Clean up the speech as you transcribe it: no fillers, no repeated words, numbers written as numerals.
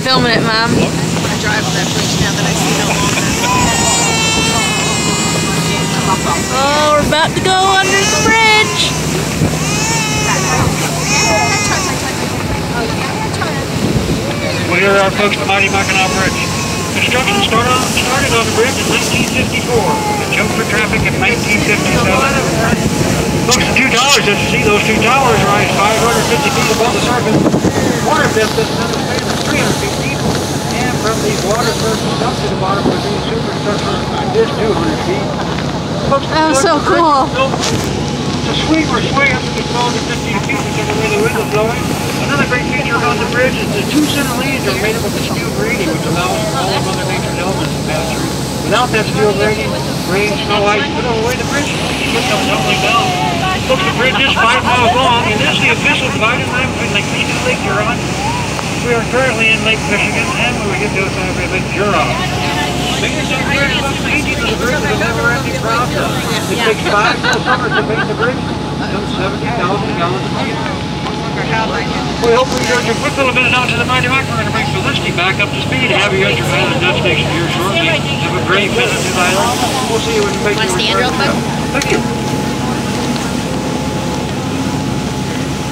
filming it, Mom. I want to drive on that bridge now that I see how long that is. Oh, we're about to go under the bridge. Well, here are our folks at the mighty Mackinac Bridge. Construction started on the bridge in 1954 and jumped for traffic in 1957. Folks, the two towers, as you see, those two towers rise 550 feet above the surface. Water depth is another 300 feet deep, and from the water surface up to the bottom of the superstructure is 200 feet. Folks, That was so cool. The swing or sway up to the 12 to 15 feet because of where the wind is blowing. Another great feature about the bridge is the two center lanes are made up of a steel grating, which allows all of Mother Nature's elements to pass through. Without that steel grating, rain, snow, ice, put away the bridge, you get them tumbling down. Look, the bridge is 5 miles long, and this is the official dividing line between Lake Michigan and Lake Huron. We are currently in Lake Michigan, and when we get to the other side of Lake Huron. Maintenance of the bridge is about maintenance of the bridge is a never-ending process. It takes 5 full summers to make the bridge, and 70,000 gallons of fuel. We hope we enjoyed your quick little visit out to the mighty Mac. We're going to bring Felicity back up to speed and have you at your final destination here shortly. Have a great visit to the island. We'll see you when you make your return. Want to stand real quick? Thank you.